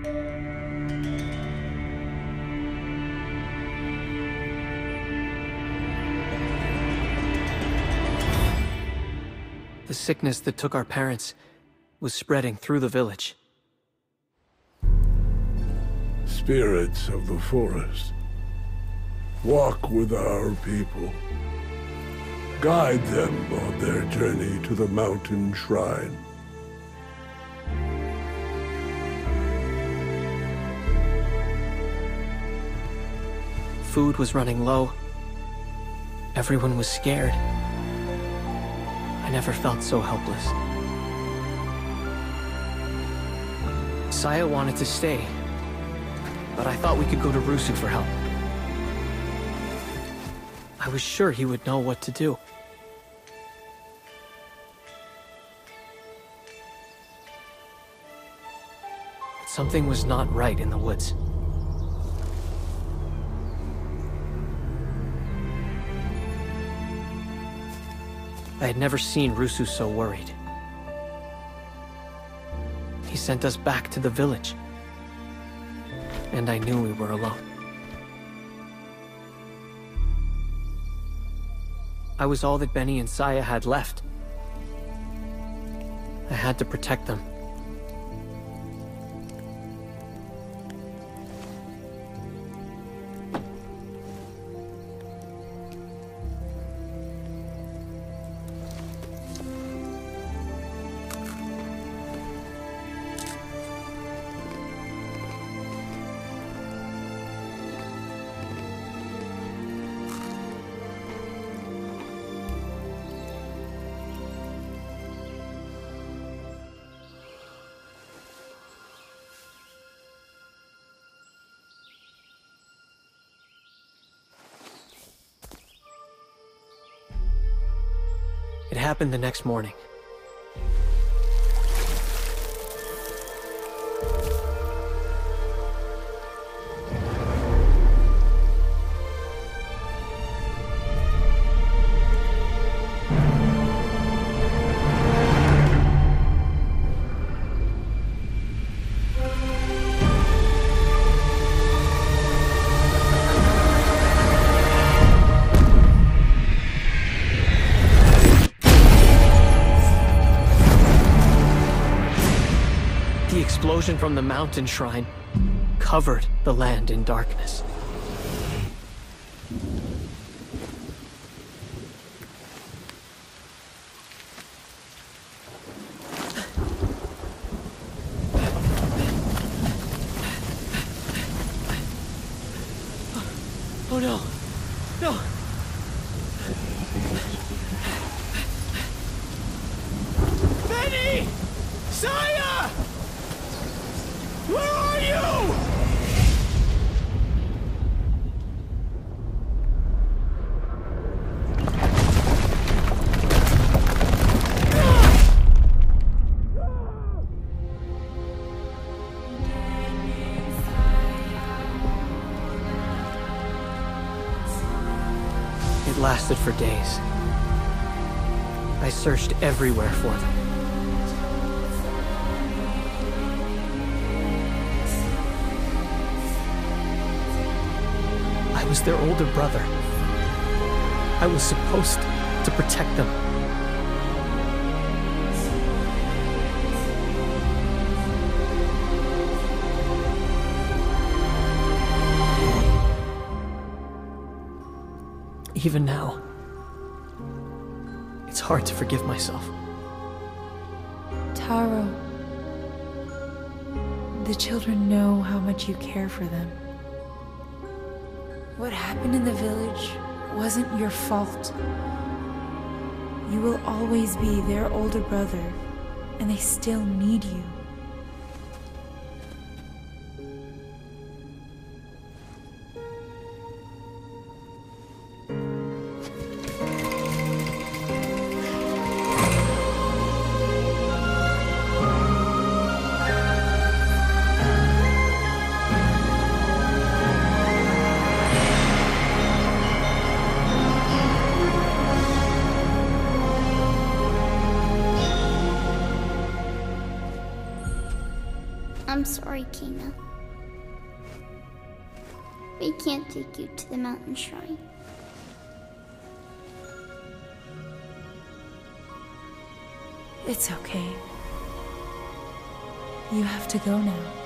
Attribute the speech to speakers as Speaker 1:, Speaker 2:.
Speaker 1: The sickness that took our parents was spreading through the village.
Speaker 2: Spirits of the forest, walk with our people. Guide them on their journey to the mountain shrine.
Speaker 1: Food was running low. Everyone was scared. I never felt so helpless. Saya wanted to stay, but I thought we could go to Rusu for help. I was sure he would know what to do. But something was not right in the woods. I had never seen Rusu so worried. He sent us back to the village, and I knew we were alone. I was all that Benny and Saya had left. I had to protect them. It happened the next morning. The explosion from the mountain shrine covered the land in darkness. Oh no! No! Benny! Saya! Where are you? It lasted for days. I searched everywhere for them. I was their older brother. I was supposed to protect them. Even now, it's hard to forgive myself.
Speaker 3: Taro, the children know how much you care for them. What happened in the village wasn't your fault. You will always be their older brother, and they still need you.
Speaker 4: I'm sorry, Kina. We can't take you to the mountain shrine.
Speaker 3: It's okay. You have to go now.